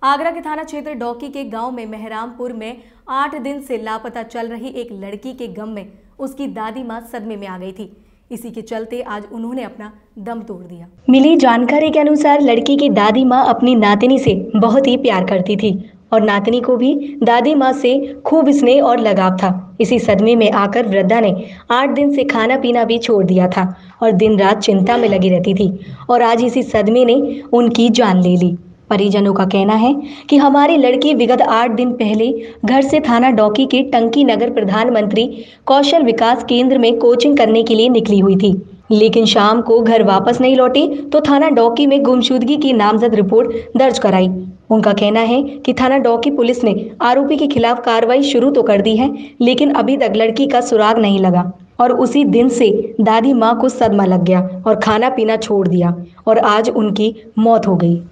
आगरा के थाना क्षेत्र डौकी के गांव में मेहरामपुर में 8 दिन से लापता चल रही एक लड़की के गम में उसकी दादी मां सदमे में आ गई थी। इसी के चलते आज उन्होंने अपना दम तोड़ दिया। मिली जानकारी के अनुसार लड़की की दादी मां अपनी नातिनी से बहुत ही प्यार करती थी और नातिनी को भी दादी मां से खूब स्नेह और लगाव था। इसी सदमे में आकर वृद्धा ने 8 दिन से खाना पीना भी छोड़ दिया था और दिन रात चिंता में लगी रहती थी और आज इसी सदमे ने उनकी जान ले ली। परिजनों का कहना है कि हमारी लड़की विगत 8 दिन पहले घर से थाना डौकी के टंकी नगर प्रधानमंत्री कौशल विकास केंद्र में कोचिंग करने के लिए निकली हुई थी, लेकिन शाम को घर वापस नहीं लौटी तो थाना डौकी में गुमशुदगी की नामजद रिपोर्ट दर्ज कराई। उनका कहना है कि थाना डौकी पुलिस ने आरोपी के खिलाफ कार्रवाई शुरू तो कर दी है, लेकिन अभी तक लड़की का सुराग नहीं लगा और उसी दिन से दादी माँ को सदमा लग गया और खाना पीना छोड़ दिया और आज उनकी मौत हो गई।